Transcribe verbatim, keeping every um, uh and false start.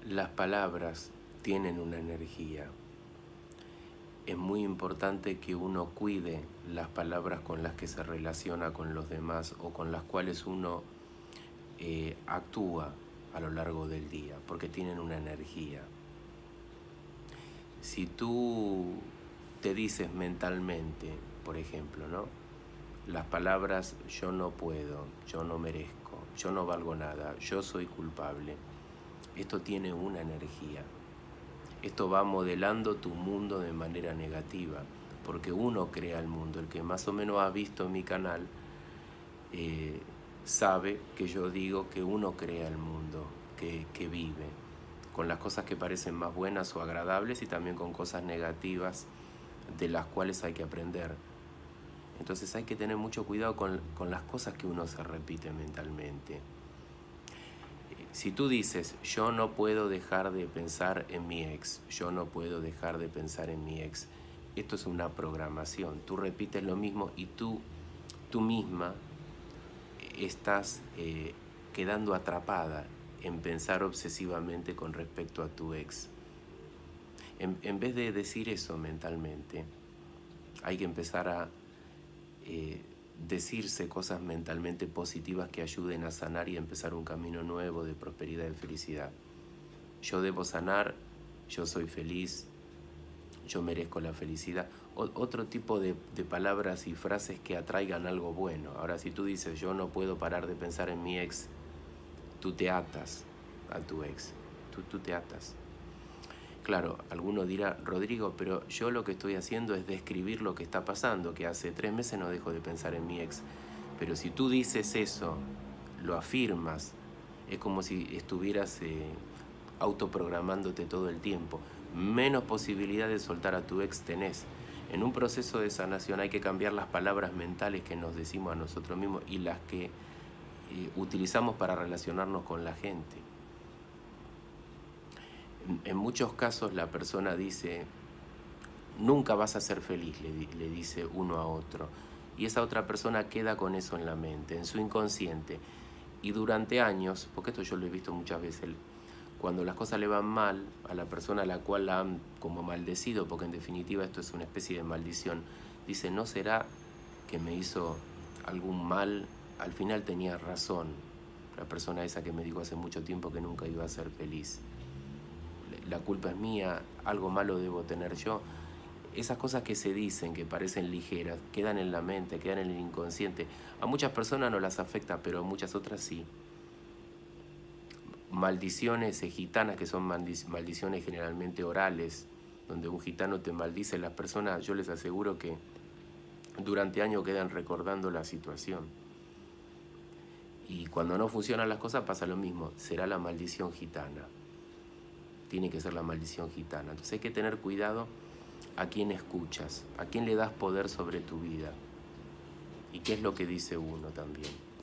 Las palabras tienen una energía. Es muy importante que uno cuide las palabras con las que se relaciona con los demás o con las cuales uno eh, actúa a lo largo del día, porque tienen una energía. Si tú te dices mentalmente, por ejemplo, ¿no? Las palabras yo no puedo, yo no merezco, yo no valgo nada, yo soy culpable. Esto tiene una energía. Esto va modelando tu mundo de manera negativa, porque uno crea el mundo. El que más o menos ha visto mi canal eh, sabe que yo digo que uno crea el mundo que, que vive, con las cosas que parecen más buenas o agradables y también con cosas negativas de las cuales hay que aprender. Entonces hay que tener mucho cuidado con, con las cosas que uno se repite mentalmente. Si tú dices, yo no puedo dejar de pensar en mi ex, yo no puedo dejar de pensar en mi ex, esto es una programación. Tú repites lo mismo y tú, tú misma estás eh, quedando atrapada en pensar obsesivamente con respecto a tu ex. En, en vez de decir eso mentalmente, hay que empezar a eh, decirse cosas mentalmente positivas que ayuden a sanar y a empezar un camino nuevo de prosperidad y felicidad. Yo debo sanar, yo soy feliz, yo merezco la felicidad. O, otro tipo de, de palabras y frases que atraigan algo bueno. Ahora, si tú dices, yo no puedo parar de pensar en mi ex, tú te atas a tu ex, tú, tú te atas. Claro, alguno dirá, Rodrigo, pero yo lo que estoy haciendo es describir lo que está pasando, que hace tres meses no dejo de pensar en mi ex. Pero si tú dices eso, lo afirmas, es como si estuvieras eh, autoprogramándote todo el tiempo. Menos posibilidad de soltar a tu ex tenés. En un proceso de sanación hay que cambiar las palabras mentales que nos decimos a nosotros mismos y las que eh, utilizamos para relacionarnos con la gente. En muchos casos la persona dice, nunca vas a ser feliz, le, le dice uno a otro. Y esa otra persona queda con eso en la mente, en su inconsciente. Y durante años, porque esto yo lo he visto muchas veces, cuando las cosas le van mal a la persona a la cual la han como maldecido, porque en definitiva esto es una especie de maldición, dice, ¿no será que me hizo algún mal? Al final tenía razón la persona esa que me dijo hace mucho tiempo que nunca iba a ser feliz. La culpa es mía, algo malo debo tener yo. Esas cosas que se dicen, que parecen ligeras, quedan en la mente, quedan en el inconsciente. A muchas personas no las afecta, pero a muchas otras sí. Maldiciones gitanas, que son maldiciones generalmente orales, donde un gitano te maldice, las personas, yo les aseguro que durante años quedan recordando la situación. Y cuando no funcionan las cosas pasa lo mismo, será la maldición gitana. Tiene que ser la maldición gitana. Entonces hay que tener cuidado a quién escuchas, a quién le das poder sobre tu vida y qué es lo que dice uno también.